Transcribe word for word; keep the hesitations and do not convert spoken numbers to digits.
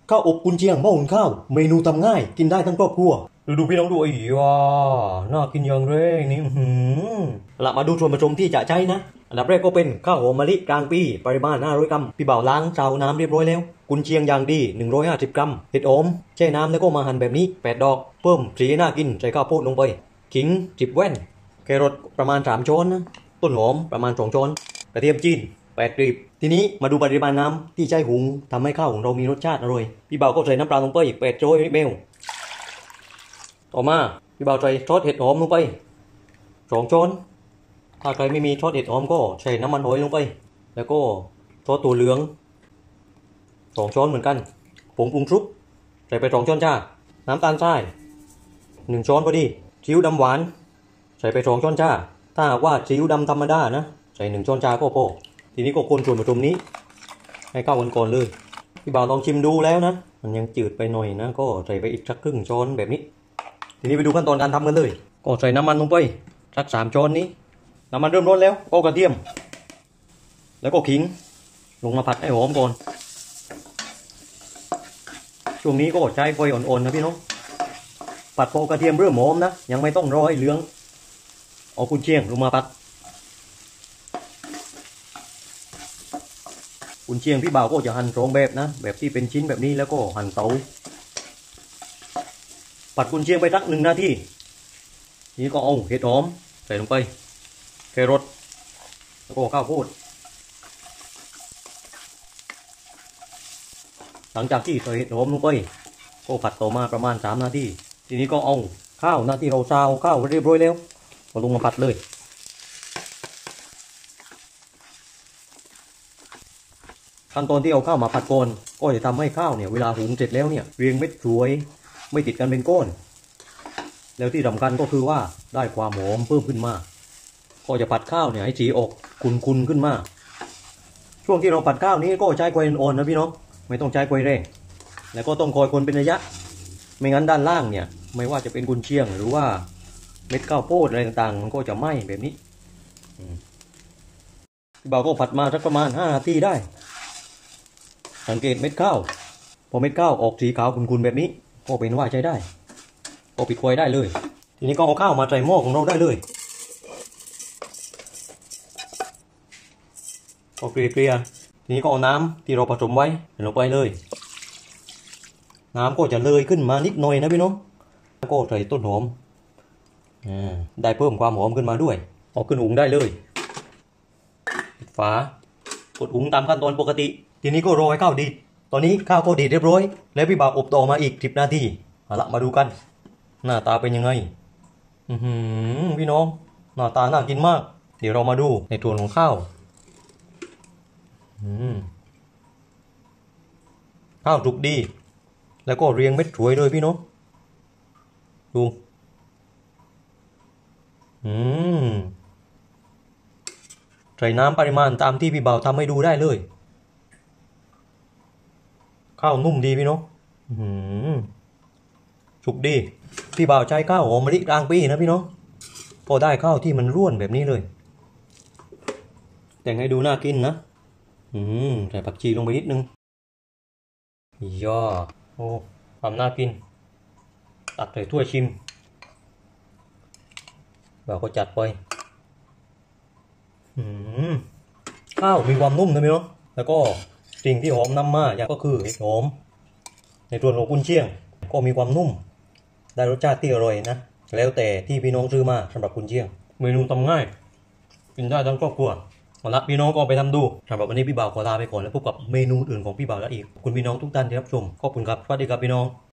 ข้าวอบกุนเชียงหม้อหุงข้าวเมนูทำง่ายกินได้ทั้งครอบครัวดูดูพี่น้องดูไอ้ว้าน่ากินอย่างแรงนี่หืมละมาดูส่วนผสมที่จะใช้นะอันดับแรกก็เป็นข้าวหอมมะลิกลางปีปริมาณห้าร้อยกรัมพี่บ่าวล้างเตาน้ำเรียบร้อยแล้วกุนเชียงอย่างดีหนึ่งร้อยห้าสิบกรัมเห็ดหอมแช่น้ำแล้วก็มาหั่นแบบนี้แปดดอกเพิ่มสีน่ากินใส่ข้าวโพดลงไปขิงสิบแว่นแครอทประมาณสามช้อนนะต้นหอมประมาณสองช้อนกระเทียมจีนแปดกลีบทีนี้มาดูปริมาณน้ำที่ใช้หุงทำให้ข้าวของเรามีรสชาติอร่อยพี่บ่าวก็ใส่น้ำปลาลงไปแปดช้อนนิดเดียวต่อมาพี่บ่าวใส่ซอสเห็ดหอมลงไปสองช้อนถ้าใครไม่มีซอสเห็ดหอมก็ใส่น้ำมันหอยลงไปแล้วก็ซอสตัวเหลืองสองช้อนเหมือนกันผงปรุงซุปใส่ไปสองช้อนชาน้ำตาลทรายหนึ่งช้อนพอดีซีอิ๊วดำหวานใส่ไปสองช้อนชาถ้าหากว่าซีอิ๊วดำธรรมดานะใส่หนึ่งช้อนชาก็พอทีนี้ก็คนส่วนผสมนี้ให้เข้ากันก่อนเลยพี่บ่าวลองชิมดูแล้วนะมันยังจืดไปหน่อยนะก็ใส่ไปอีกสักครึ่งช้อนแบบนี้ทีนี้ไปดูขั้นตอนการทำกันเลยก็ใส่น้ำมันลงไปสักสามช้อนนี้น้ำมันเริ่มร้อนแล้วก็กระเทียมแล้วก็ขิงลงมาผัดให้หอมก่อนช่วงนี้ก็ใช้ไฟอ่อนๆนะพี่น้องผัดพอกระเทียมเริ่มหอมนะยังไม่ต้องรอให้เหลืองเอากุนเชียงลงมาผัดกุนเชียงพี่บ่าวก็จะหั่นสองแบบนะแบบที่เป็นชิ้นแบบนี้แล้วก็หั่นเต๋าผัดกุนเชียงไปสักหนึ่งนาทีนี้ก็เอาเห็ดหอมใส่ลงไปแครอทแล้วก็ข้าวโพดหลังจากที่ใส่เห็ดหอมลงไปก็ผัดต่อมาประมาณสามนาทีทีนี้ก็เอาข้าวนะที่เราซาวข้าวเรียบร้อยแล้วก็ลงมาผัดเลยขั้นตอนที่เอาข้าวมาผัดก่อนก็จะทำให้ข้าวเนี่ยเวลาหุงเสร็จแล้วเนี่ยเรียงเม็ดสวยไม่ติดกันเป็นก้อนแล้วที่สำคัญก็คือว่าได้ความหอมเพิ่มขึ้นมาก็จะผัดข้าวเนี่ยให้สีออกขุ่นๆขึ้นมาช่วงที่เราผัดข้าวนี้ก็ใช้ไฟอ่อนๆนะพี่น้องไม่ต้องใช้ไฟแรงแล้วก็ต้องคอยคนเป็นระยะไม่งั้นด้านล่างเนี่ยไม่ว่าจะเป็นกุนเชียงหรือว่าเม็ดข้าวโพดอะไรต่างๆมันก็จะไหม้แบบนี้พี่บ่าวก็ผัดมาสักประมาณห้านาทีได้สังเกตเม็ดข้าวพอเม็ดข้าวออกสีขาวขุ่นๆแบบนี้ก็เป็นว่าใช้ได้ก็ปิดไฟได้เลยทีนี้ก็เอาข้าวมาใส่หม้อของเราได้เลยก็เกลี่ยๆทีนี้ก็เอาน้ำที่เราผสมไว้ลงไปเลยน้ำก็จะเลยขึ้นมานิดหน่อยนะพี่น้องแล้วก็ใส่ต้นหอมได้เพิ่มความหอมขึ้นมาด้วยเอาขึ้นหุงได้เลยปิดฝากดหุงตามขั้นตอนปกติทีนี้ก็รอให้ข้าวดีตอนนี้ข้าวก็ดีเรียบร้อยแล้วพี่บ่าวอบต่อมาอีกสิบนาทีเอาละมาดูกันหน้าตาเป็นยังไงอือหือพี่น้องหน้าตาน่ากินมากเดี๋ยวเรามาดูในส่วนของข้าวอืมข้าวสุกดีแล้วก็เรียงเม็ดสวยเลยพี่น้องดูอืมใส่น้ำปริมาณตามที่พี่บ่าวทำให้ดูได้เลยข้าวนุ่มดีพี่น้องอืมสุกดีพี่บ่าวใช้ข้าวหอมมะลิกลางปีนะพี่น้องพอได้ข้าวที่มันร่วนแบบนี้เลยแต่งให้ดูน่ากินนะอืมใส่ผักชีลงไปนิดนึงย่อโอ้ความน่ากินตักใส่ถ้วยชิมเราก็จัดไปอืมข้าวมีความนุ่มนะพี่น้องแล้วก็สิ่งที่หอมนำมาอย่างก็คือเห็ดหอมในส่วนของกุนเชียงก็มีความนุ่มได้รสชาติที่อร่อยนะแล้วแต่ที่พี่น้องซื้อมาสำหรับกุนเชียงเมนูทำง่ายกินได้ทั้งครอบครัวเอาละพี่น้องก็ไปทำดูสำหรับวันนี้พี่บ่าวขอลาไปก่อนแล้วพบกับเมนูอื่นของพี่บ่าวแล้วอีกขอบคุณพี่น้องทุกท่านที่รับชมขอบคุณครับสวัสดีครับพี่น้อง